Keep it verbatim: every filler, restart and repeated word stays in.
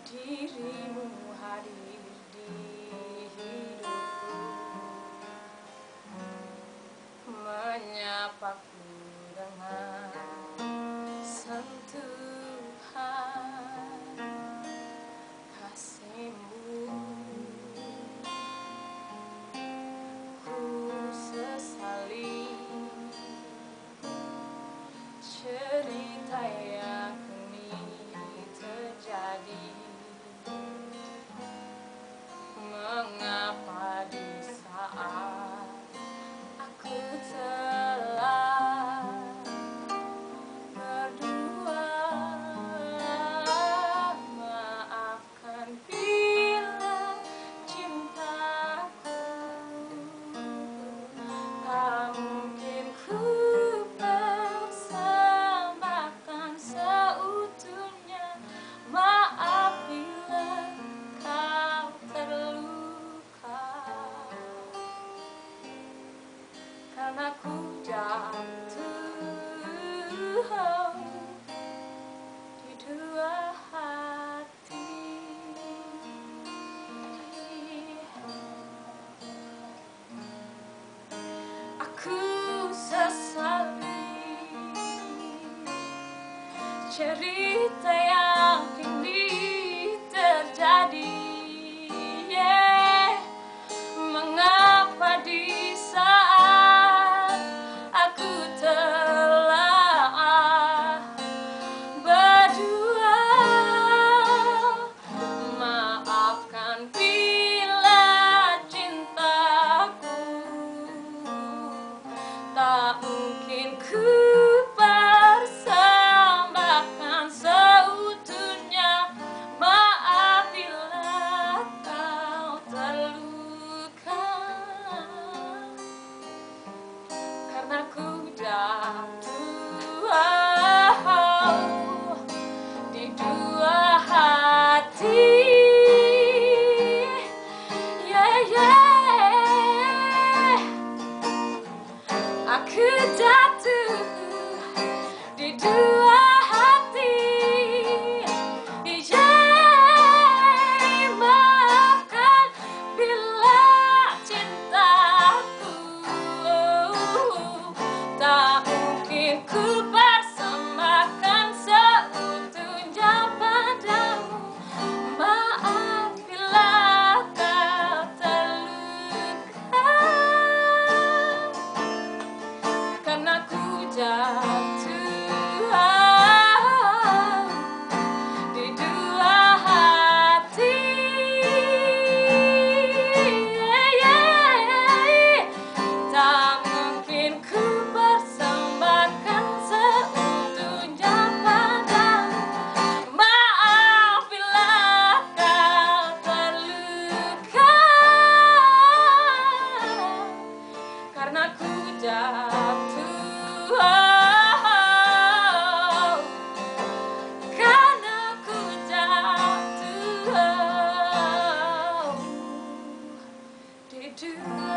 dirimu hadir di hidupku, menyapaku dengan sentuhan kasihmu. Ku sesali cerita yang kini terjadi. Mengapa di saat aku telah berdua, maafkan bila cintaku tak mungkin ku persembahkan seutuhnya. Maaf bila kau terluka, karena ku jatuh di dua hati. Aku sesali cerita yang kini terjadi. Yeah. Mengapa di saat aku telah berdua, maafkan bila cintaku tak mungkin ku persembahkan seutuhnya. Maaf bila kau terluka, karena ku jatuh di dua hati. Yeah, yeah. Aku jatuh di dua hati. Yeah. Maafkan bila cintaku tak mungkin ku persembahkan seutuhnya padamu. Maaf bila kau terluka, karena ku jatuh di dua hati. Yeah, yeah. Tak mungkin ku persembahkan seutuhnya padamu. Maaf bila kau terluka, karena ku jatuh, karena ku jatuh di dua